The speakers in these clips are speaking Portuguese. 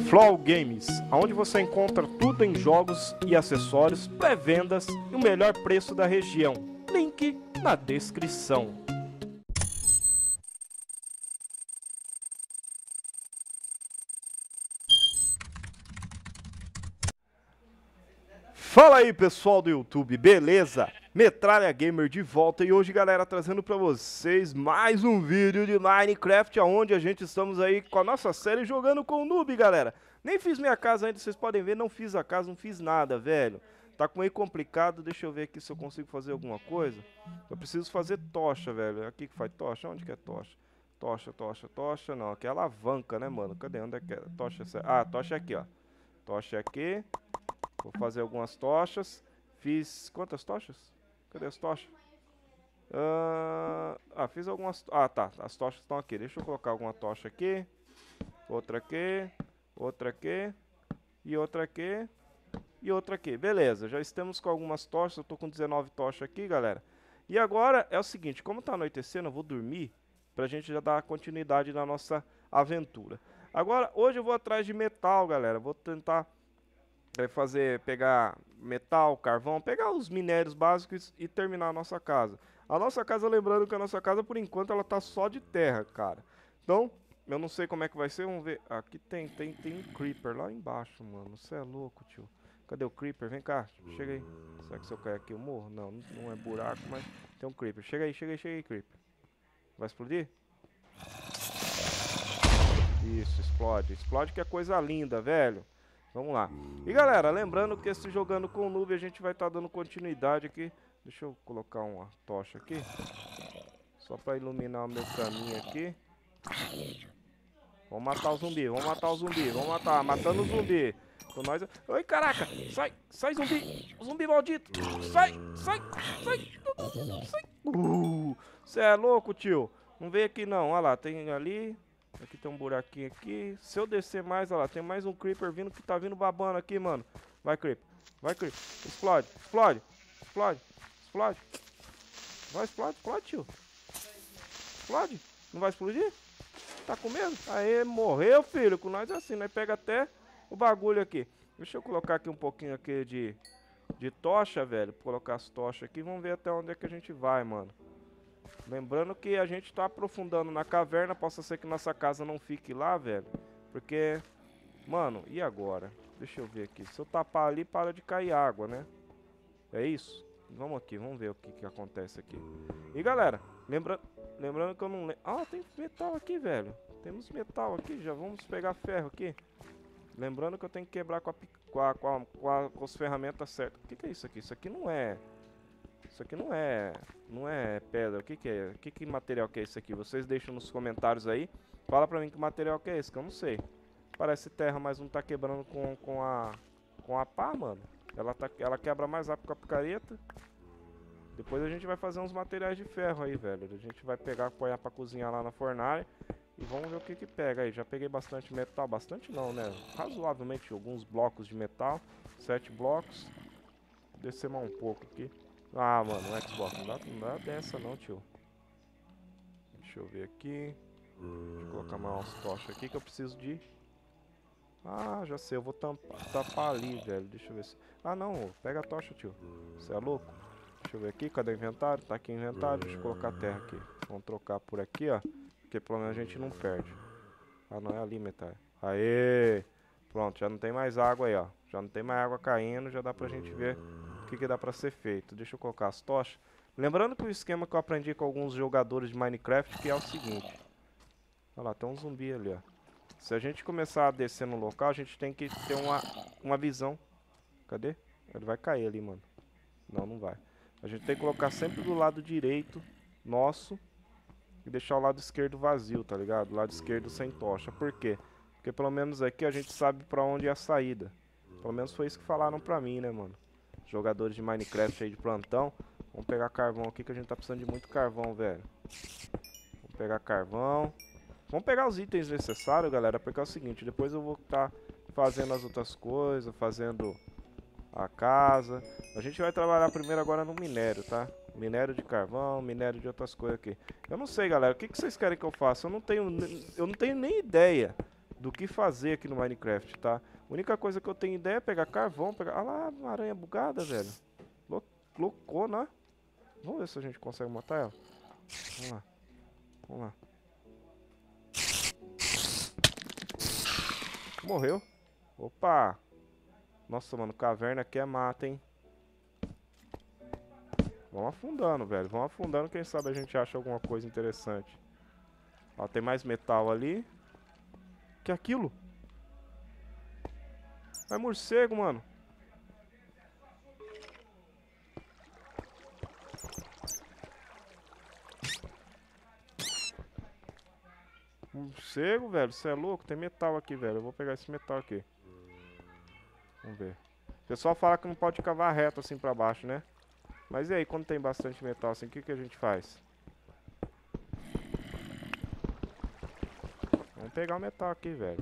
Flow Games, onde você encontra tudo em jogos e acessórios, pré-vendas e o melhor preço da região. Link na descrição. Fala aí pessoal do YouTube, beleza? Metralha Gamer de volta e hoje galera trazendo pra vocês mais um vídeo de Minecraft, onde a gente estamos aí com a nossa série jogando com o noob, galera. Nem fiz minha casa ainda, vocês podem ver, não fiz a casa, não fiz nada, velho. Tá meio complicado, deixa eu ver aqui se eu consigo fazer alguma coisa. Eu preciso fazer tocha, velho. Aqui que faz tocha, onde que é tocha? Tocha, não, aqui é alavanca, né, mano? Cadê, onde é que é? Tocha, ah, tocha é aqui, ó. Tocha é aqui. Vou fazer algumas tochas. Fiz quantas tochas? Cadê as tochas? Fiz algumas... Ah, tá. As tochas estão aqui. Deixa eu colocar alguma tocha aqui. Outra aqui. Outra aqui. E outra aqui. E outra aqui. Beleza. Já estamos com algumas tochas. Eu tô com 19 tochas aqui, galera. E agora é o seguinte. Como tá anoitecendo, eu vou dormir. Pra gente já dar continuidade na nossa aventura. Agora, hoje eu vou atrás de metal, galera. Vou tentar... pegar metal, carvão, pegar os minérios básicos e terminar a nossa casa. A nossa casa, lembrando que a nossa casa, por enquanto, ela tá só de terra, cara. Então, eu não sei como é que vai ser, vamos ver. Aqui tem um creeper lá embaixo, mano. Você é louco, tio. Cadê o creeper? Vem cá, chega aí. Será que se eu cair aqui eu morro? Não, não é buraco, mas tem um creeper. Chega aí, creeper. Vai explodir? Isso, explode. Explode que é coisa linda, velho. Vamos lá. E galera, lembrando que esse jogando com o noob a gente vai estar dando continuidade aqui. Deixa eu colocar uma tocha aqui. Só para iluminar o meu caminho aqui. Vamos matar o zumbi, vamos matar, matando o zumbi. Com nós... Oi, caraca, sai zumbi, zumbi maldito. Sai. Você é louco, tio. Não vem aqui não, olha lá, tem ali... Aqui tem um buraquinho aqui. Se eu descer mais, olha lá, tem mais um creeper vindo que tá vindo babando aqui, mano. Vai, creeper. Explode. Vai, explode, tio. Explode. Não vai explodir? Tá com medo? Aê, morreu, filho. Com nós é assim, nós pega até o bagulho aqui. Deixa eu colocar aqui um pouquinho aqui de tocha, velho. Colocar as tochas aqui. Vamos ver até onde é que a gente vai, mano. Lembrando que a gente tá aprofundando na caverna. Possa ser que nossa casa não fique lá, velho. Porque, mano, e agora? Deixa eu ver aqui. Se eu tapar ali, para de cair água, né? É isso? Vamos aqui, vamos ver o que acontece aqui. E galera, lembrando que eu não lembro... Ah, tem metal aqui, velho. Temos metal aqui, já vamos pegar ferro aqui. Lembrando que eu tenho que quebrar com as ferramentas certas. O que é isso aqui? Isso aqui não é... Isso aqui não é pedra. O que é? Que material que é esse aqui? Vocês deixam nos comentários aí. Fala pra mim que material que é esse, que eu não sei. Parece terra, mas não tá quebrando com a pá, mano. Ela quebra mais rápido com a picareta. Depois a gente vai fazer uns materiais de ferro aí, velho. A gente vai pegar, apoiar pra cozinhar lá na fornalha. E vamos ver o que pega aí. Já peguei bastante metal. Bastante não, né? Razoavelmente alguns blocos de metal. 7 blocos. Vou descer mais um pouco aqui. Ah, mano, o Xbox não dá dessa não, tio. Deixa eu ver aqui. Deixa eu colocar mais umas tochas aqui que eu preciso de... Ah, já sei, eu vou tapar ali, velho. Deixa eu ver se... Ah, não, pega a tocha, tio. Você é louco? Deixa eu ver aqui, cadê o inventário? Tá aqui o inventário, deixa eu colocar a terra aqui. Vamos trocar por aqui, ó. Porque pelo menos a gente não perde. Ah, não, é ali, metade. Aê! Pronto, já não tem mais água aí, ó. Já não tem mais água caindo, já dá pra gente ver... O que dá pra ser feito. Deixa eu colocar as tochas. Lembrando que o esquema que eu aprendi com alguns jogadores de Minecraft que é o seguinte. Olha lá, tem um zumbi ali, ó. Se a gente começar a descer no local, a gente tem que ter uma visão. Cadê? Ele vai cair ali, mano. Não vai. A gente tem que colocar sempre do lado direito nosso e deixar o lado esquerdo vazio, tá ligado? O lado esquerdo sem tocha. Por quê? Porque pelo menos aqui a gente sabe pra onde é a saída. Pelo menos foi isso que falaram pra mim, né, mano? Jogadores de Minecraft aí de plantão. Vamos pegar carvão aqui que a gente tá precisando de muito carvão, velho. Vamos pegar carvão. Vamos pegar os itens necessários, galera, porque é o seguinte, depois eu vou estar fazendo as outras coisas, fazendo a casa. A gente vai trabalhar primeiro agora no minério, tá? Minério de carvão, minério de outras coisas aqui. Eu não sei, galera, o que vocês querem que eu faça? Eu não tenho nem ideia do que fazer aqui no Minecraft, tá? A única coisa que eu tenho ideia é pegar carvão, pegar... Ah lá, uma aranha bugada, velho. Loucona. Vamos ver se a gente consegue matar ela. Vamos lá. Vamos lá. Morreu. Opa. Nossa, mano, caverna aqui é mata, hein? Vamos afundando, velho. Vamos afundando, quem sabe a gente acha alguma coisa interessante. Ó, tem mais metal ali. Que é aquilo? É morcego, mano. Morcego, velho. Você é louco? Tem metal aqui, velho. Eu vou pegar esse metal aqui. Vamos ver. O pessoal fala que não pode cavar reto assim pra baixo, né? Mas e aí, quando tem bastante metal assim, o que a gente faz? Vamos pegar o metal aqui, velho.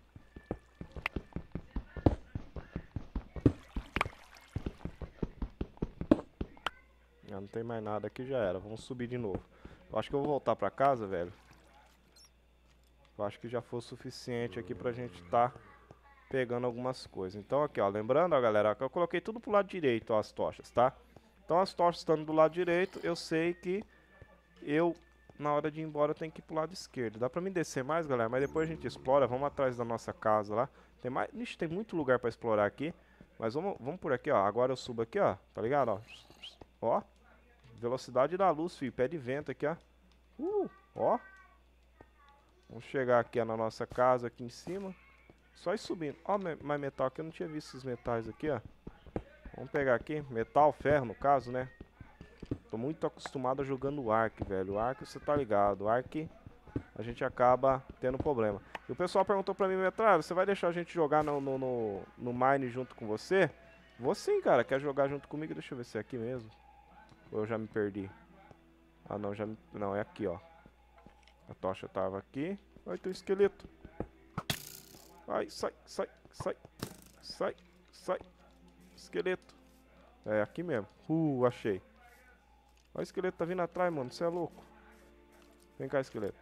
Ah, não tem mais nada aqui, já era. Vamos subir de novo. Eu acho que eu vou voltar pra casa, velho. Eu acho que já foi o suficiente aqui pra gente tá pegando algumas coisas. Então aqui, ó, lembrando, ó, galera, que eu coloquei tudo pro lado direito, ó, as tochas, tá? Então as tochas estando do lado direito, eu sei que eu, na hora de ir embora, eu tenho que ir pro lado esquerdo. Dá pra mim descer mais, galera, mas depois a gente explora. Vamos atrás da nossa casa lá. Tem mais... Ixi, tem muito lugar pra explorar aqui. Mas vamos por aqui, ó. Agora eu subo aqui, ó. Tá ligado, ó? Ó. Velocidade da luz, filho. Pé de vento aqui, ó. Ó. Vamos chegar aqui ó, na nossa casa, aqui em cima. Só ir subindo. Ó, mais metal aqui. Eu não tinha visto esses metais aqui, ó. Vamos pegar aqui. Metal, ferro, no caso, né? Tô muito acostumado a jogando Ark, velho. O Ark, você tá ligado. O Ark, a gente acaba tendo problema. E o pessoal perguntou pra mim, Metralha, você vai deixar a gente jogar no Mine junto com você? Vou sim, cara. Quer jogar junto comigo? Deixa eu ver se é aqui mesmo. Ou eu já me perdi? Ah, não. Não, é aqui, ó. A tocha tava aqui. Vai ter um esqueleto. Vai, sai, sai, sai. Sai, sai. Esqueleto. É, aqui mesmo. Achei. Olha o esqueleto, tá vindo atrás, mano. Você é louco. Vem cá, esqueleto.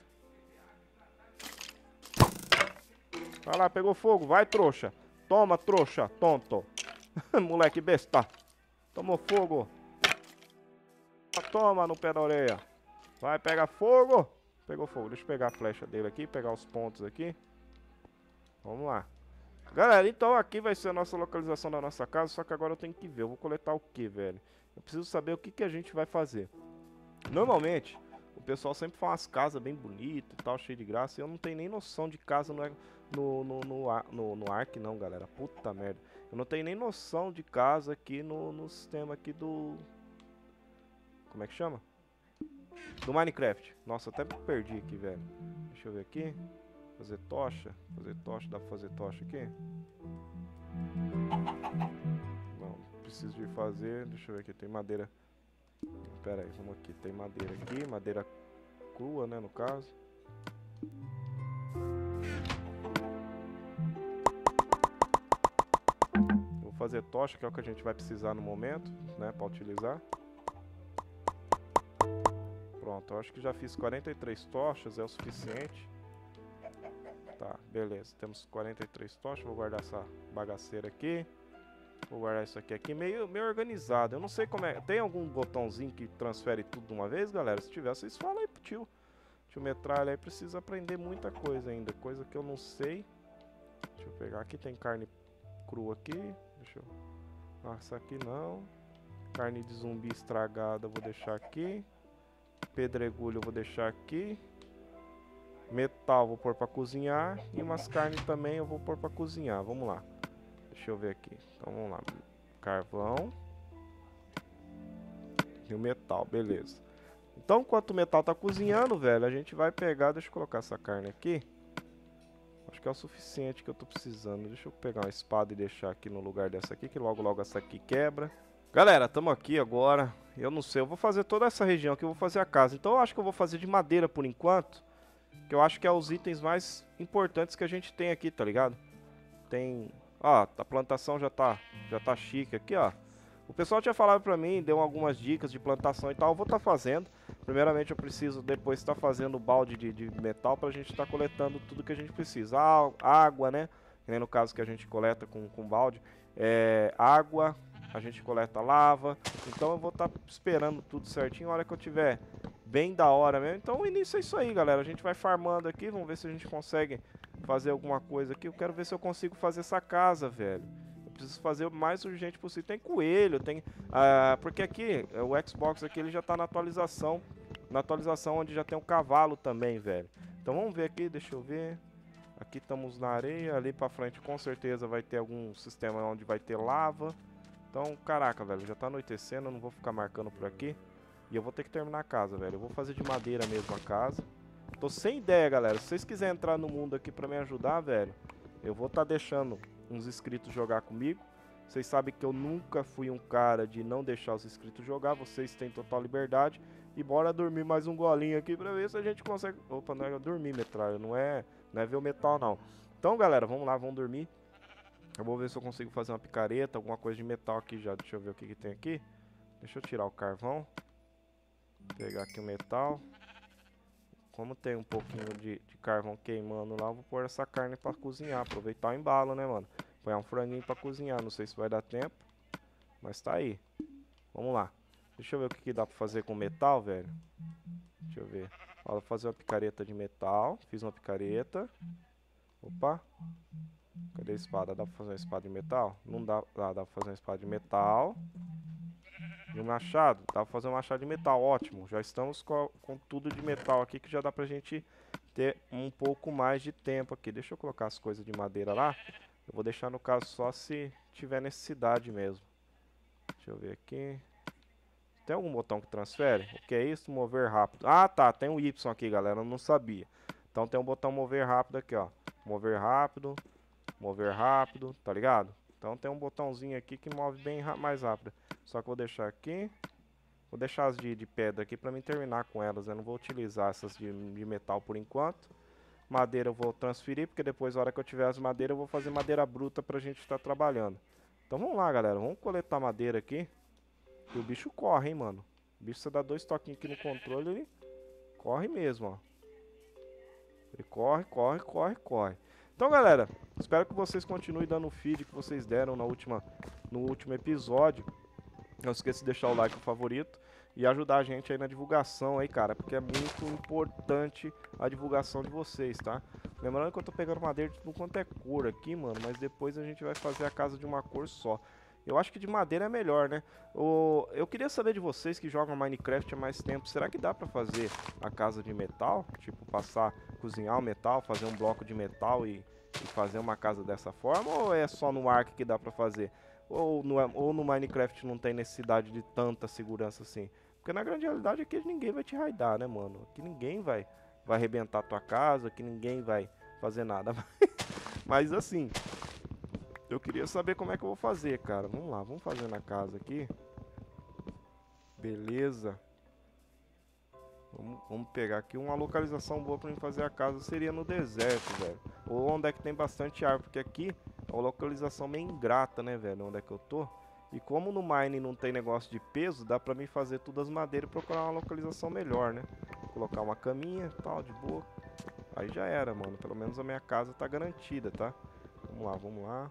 Vai lá, pegou fogo. Vai, trouxa. Toma, trouxa, tonto. Moleque besta. Tomou fogo. Toma no pé da orelha. Vai, pega fogo. Pegou fogo. Deixa eu pegar a flecha dele aqui. Pegar os pontos aqui. Vamos lá. Galera, então aqui vai ser a nossa localização da nossa casa. Só que agora eu tenho que ver. Eu vou coletar o que, velho? Eu preciso saber o que a gente vai fazer. Normalmente, o pessoal sempre faz umas casas bem bonitas e tal, cheio de graça. E eu não tenho nem noção de casa no Ark, não, galera. Puta merda. Eu não tenho nem noção de casa aqui no sistema aqui do... Como é que chama? Do Minecraft. Nossa, até me perdi aqui, velho. Deixa eu ver aqui. Fazer tocha. Fazer tocha. Dá pra fazer tocha aqui? Não, preciso de fazer. Deixa eu ver aqui. Tem madeira. Pera aí, vamos aqui. Tem madeira aqui. Madeira crua, né, no caso. Vou fazer tocha, que é o que a gente vai precisar no momento, né, pra utilizar. Pronto, eu acho que já fiz 43 tochas, é o suficiente. Tá, beleza. Temos 43 tochas. Vou guardar essa bagaceira aqui. Vou guardar isso aqui meio organizado. Eu não sei como é. Tem algum botãozinho que transfere tudo de uma vez, galera? Se tiver, vocês falam aí pro tio. Tio Metralha aí precisa aprender muita coisa ainda. Coisa que eu não sei. Deixa eu pegar aqui. Tem carne crua aqui. Deixa eu... Ah, essa aqui não. Carne de zumbi estragada eu vou deixar aqui. Pedregulho eu vou deixar aqui. Metal vou pôr pra cozinhar. E umas carnes também eu vou pôr pra cozinhar. Vamos lá. Deixa eu ver aqui. Então vamos lá. Carvão. E o metal, beleza. Então enquanto o metal tá cozinhando, velho, a gente vai pegar... Deixa eu colocar essa carne aqui. Acho que é o suficiente que eu tô precisando. Deixa eu pegar uma espada e deixar aqui no lugar dessa aqui, que logo essa aqui quebra. Galera, estamos aqui agora. Eu não sei, eu vou fazer toda essa região aqui, eu vou fazer a casa. Então eu acho que eu vou fazer de madeira por enquanto. Que eu acho que é os itens mais importantes que a gente tem aqui, tá ligado? Tem... Ó, a plantação já tá chique aqui, ó. O pessoal tinha falado pra mim, deu algumas dicas de plantação e tal, eu vou estar fazendo. Primeiramente eu preciso depois estar fazendo o balde de metal pra gente estar coletando tudo que a gente precisa. Água, né? Que nem no caso que a gente coleta com balde. Água, a gente coleta lava. Então eu vou estar esperando tudo certinho a hora que eu tiver bem da hora mesmo. Então o início é isso aí, galera. A gente vai farmando aqui, vamos ver se a gente consegue fazer alguma coisa aqui. Eu quero ver se eu consigo fazer essa casa, velho. Preciso fazer o mais urgente possível. Tem coelho, tem... porque aqui, o Xbox aqui, ele já tá na atualização. Na atualização onde já tem um cavalo também, velho. Então vamos ver aqui, deixa eu ver. Aqui estamos na areia, ali pra frente com certeza vai ter algum sistema onde vai ter lava. Então, caraca, velho, já tá anoitecendo, eu não vou ficar marcando por aqui. E eu vou ter que terminar a casa, velho. Eu vou fazer de madeira mesmo a casa. Tô sem ideia, galera. Se vocês quiserem entrar no mundo aqui pra me ajudar, velho, eu vou estar deixando uns inscritos jogar comigo. Vocês sabem que eu nunca fui um cara de não deixar os inscritos jogar. Vocês têm total liberdade. E bora dormir mais um golinho aqui pra ver se a gente consegue... Opa, não é dormir, metralha. Não é ver o metal, não. Então, galera, vamos lá, vamos dormir. Eu vou ver se eu consigo fazer uma picareta, alguma coisa de metal aqui já. Deixa eu ver o que tem aqui. Deixa eu tirar o carvão. Pegar aqui o metal. Como tem um pouquinho de carvão queimando lá, eu vou pôr essa carne pra cozinhar. Aproveitar o embalo, né, mano? Põe um franguinho pra cozinhar. Não sei se vai dar tempo, mas tá aí. Vamos lá. Deixa eu ver o que dá pra fazer com metal, velho. Deixa eu ver. Ó, vou fazer uma picareta de metal. Fiz uma picareta. Opa. Cadê a espada? Dá pra fazer uma espada de metal? Não dá. Dá pra fazer uma espada de metal. E um machado? Dá pra fazer um machado de metal, ótimo. Já estamos com tudo de metal aqui que já dá pra gente ter um pouco mais de tempo aqui. Deixa eu colocar as coisas de madeira lá. Eu vou deixar no caso só se tiver necessidade mesmo. Deixa eu ver aqui. Tem algum botão que transfere? O que é isso? Mover rápido. Ah, tá. Tem um Y aqui, galera. Eu não sabia. Então tem um botão mover rápido aqui, ó. Mover rápido. Mover rápido. Tá ligado? Então tem um botãozinho aqui que move bem mais rápido. Só que eu vou deixar aqui. Vou deixar as de pedra aqui pra mim terminar com elas. Eu não vou utilizar essas de metal por enquanto. Madeira eu vou transferir, porque depois, na hora que eu tiver as madeiras, eu vou fazer madeira bruta pra gente estar trabalhando. Então vamos lá, galera. Vamos coletar madeira aqui. E o bicho corre, hein, mano. O bicho, você dá 2 toquinhos aqui no controle, ele corre mesmo, ó. Ele corre, corre, corre, corre. Então, galera, espero que vocês continuem dando o feed que vocês deram no último episódio. Não esqueça de deixar o like, o favorito, e ajudar a gente aí na divulgação aí, cara, porque é muito importante a divulgação de vocês, tá? Lembrando que eu tô pegando madeira de tudo quanto é cor aqui, mano, mas depois a gente vai fazer a casa de uma cor só. Eu acho que de madeira é melhor, né? Eu queria saber de vocês que jogam Minecraft há mais tempo, será que dá pra fazer a casa de metal? Tipo, cozinhar o metal, fazer um bloco de metal e fazer uma casa dessa forma? Ou é só no Ark que dá pra fazer? Ou no Minecraft não tem necessidade de tanta segurança assim? Porque na grande realidade aqui ninguém vai te raidar, né, mano? Aqui ninguém vai arrebentar a tua casa, aqui ninguém vai fazer nada. Mas assim, eu queria saber como é que eu vou fazer, cara. Vamos lá, vamos fazer na casa aqui. Beleza. Vamos pegar aqui uma localização boa pra mim fazer a casa. Seria no deserto, velho. Ou onde é que tem bastante árvore. Porque aqui é uma localização meio ingrata, né, velho? Onde é que eu tô. E como no Mine não tem negócio de peso, dá pra mim fazer tudo as madeiras e procurar uma localização melhor, né? Colocar uma caminha e tal, de boa. Aí já era, mano. Pelo menos a minha casa tá garantida, tá? Vamos lá, vamos lá.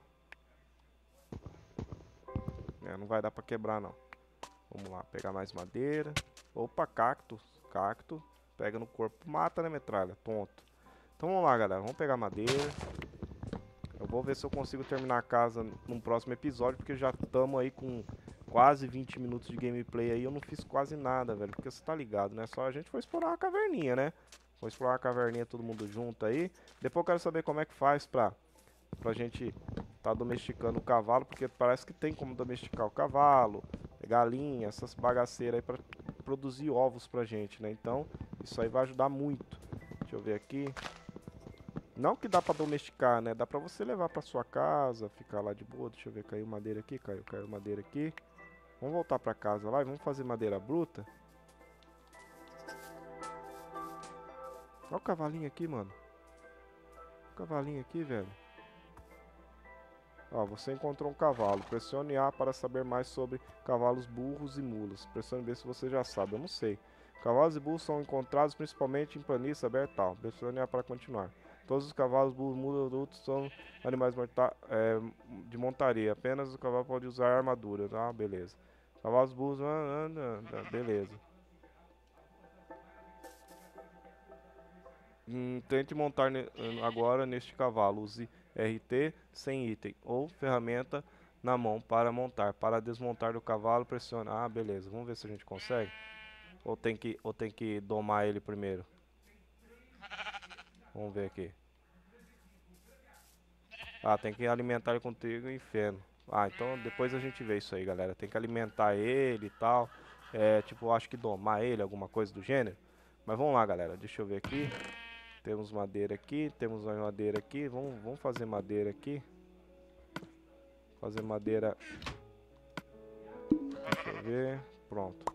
Não vai dar pra quebrar, não. Vamos lá, pegar mais madeira. Opa, cacto. Cacto. Pega no corpo, mata, né, metralha? Tonto. Então vamos lá, galera. Vamos pegar madeira. Eu vou ver se eu consigo terminar a casa num próximo episódio, porque já estamos aí com quase 20 minutos de gameplay aí. Eu não fiz quase nada, velho, porque você tá ligado, né? Só a gente foi explorar uma caverninha, né? Foi explorar uma caverninha todo mundo junto aí. Depois eu quero saber como é que faz pra gente tá domesticando o cavalo, porque parece que tem como domesticar o cavalo, galinha, essas bagaceiras aí pra produzir ovos pra gente, né? Então, isso aí vai ajudar muito. Deixa eu ver aqui. Não que dá pra domesticar, né? Dá pra você levar pra sua casa, ficar lá de boa. Deixa eu ver, caiu madeira aqui, caiu madeira aqui. Vamos voltar pra casa lá e vamos fazer madeira bruta. Olha o cavalinho aqui, mano. O cavalinho aqui, velho. Ó, você encontrou um cavalo. Pressione A para saber mais sobre cavalos, burros e mulas. Pressione B se você já sabe. Eu não sei. Cavalos e burros são encontrados principalmente em planícies abertas. Tal. Pressione A para continuar. Todos os cavalos, burros, mulas adultos são animais de montaria. Apenas o cavalo pode usar armadura. Ah, beleza. Cavalos, burros... beleza. Tente montar agora neste cavalo. Use RT sem item ou ferramenta na mão para montar. Para desmontar do cavalo, pressione. Ah, beleza. Vamos ver se a gente consegue. Ou tem que domar ele primeiro. Vamos ver aqui. Ah, tem que alimentar ele com trigo e feno. Ah, então depois a gente vê isso aí, galera. Tem que alimentar ele e tal. Tipo, acho que domar ele, alguma coisa do gênero. Mas vamos lá, galera. Deixa eu ver aqui. Temos madeira aqui, temos madeira aqui. Vamos fazer madeira aqui. Fazer madeira. Deixa eu ver. Pronto.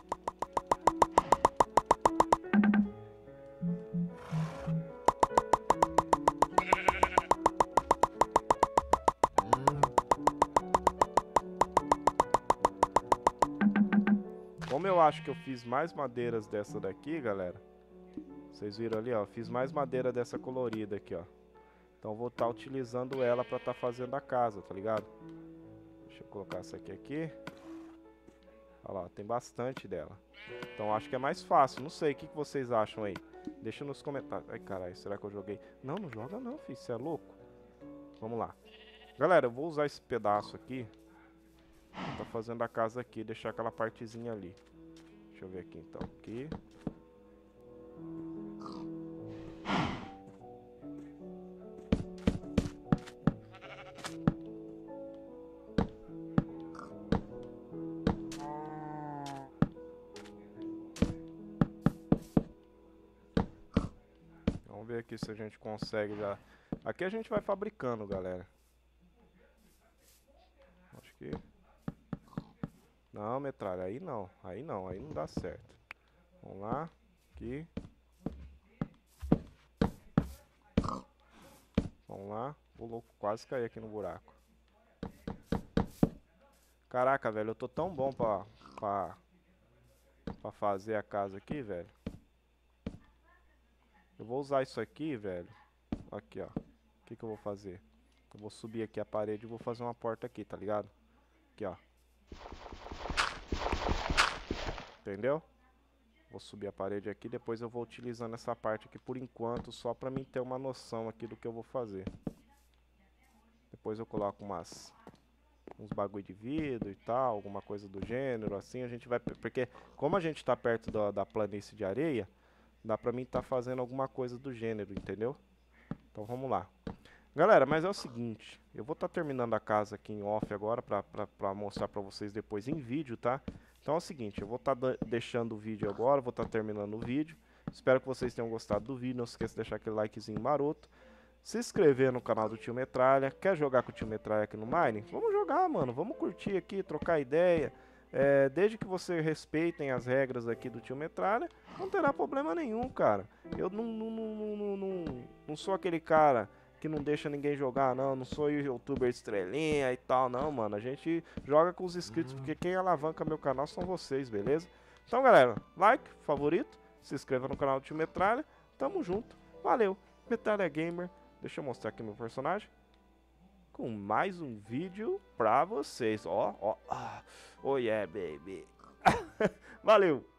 Como eu acho que eu fiz mais madeiras dessa daqui, galera. Vocês viram ali, ó. Fiz mais madeira dessa colorida aqui, ó. Então vou estar utilizando ela para estar fazendo a casa, tá ligado? Deixa eu colocar essa aqui. Olha lá, tem bastante dela. Então acho que é mais fácil. Não sei, o que vocês acham aí? Deixa nos comentários. Ai, caralho, será que eu joguei? Não, não joga não, filho. Você é louco? Vamos lá. Galera, eu vou usar esse pedaço aqui. Tá fazendo a casa aqui, deixar aquela partezinha ali. Deixa eu ver aqui então. Aqui. Vamos ver aqui se a gente consegue já. Aqui a gente vai fabricando, galera. Acho que... Não, metralha, aí não. Aí não, aí não dá certo. Vamos lá. Aqui. Vamos lá. Ô, louco, quase caí aqui no buraco. Caraca, velho, eu tô tão bom pra fazer a casa aqui, velho. Eu vou usar isso aqui, velho. Aqui, ó. O que eu vou fazer? Eu vou subir aqui a parede e vou fazer uma porta aqui, tá ligado? Aqui, ó. Entendeu? Vou subir a parede aqui, depois eu vou utilizando essa parte aqui por enquanto, só pra mim ter uma noção aqui do que eu vou fazer. Depois eu coloco uns bagulho de vidro e tal, alguma coisa do gênero, assim a gente vai... Porque como a gente tá perto da planície de areia, dá pra mim tá fazendo alguma coisa do gênero, entendeu? Então vamos lá. Galera, mas é o seguinte, eu vou estar terminando a casa aqui em off agora pra mostrar pra vocês depois em vídeo, tá? Então é o seguinte, eu vou estar deixando o vídeo agora, vou estar terminando o vídeo. Espero que vocês tenham gostado do vídeo, não se esqueça de deixar aquele likezinho maroto. Se inscrever no canal do Tio Metralha. Quer jogar com o Tio Metralha aqui no Mine? Vamos jogar, mano, vamos curtir aqui, trocar ideia. Desde que vocês respeitem as regras aqui do Tio Metralha, não terá problema nenhum, cara. Eu não sou aquele cara que não deixa ninguém jogar, não sou youtuber estrelinha e tal, não, mano. A gente joga com os inscritos, porque quem alavanca meu canal são vocês, beleza? Então, galera, like, favorito, se inscreva no canal do Tio Metralha, tamo junto, valeu, Metralha Gamer. Deixa eu mostrar aqui meu personagem, com mais um vídeo pra vocês, ó, oh yeah, baby, valeu!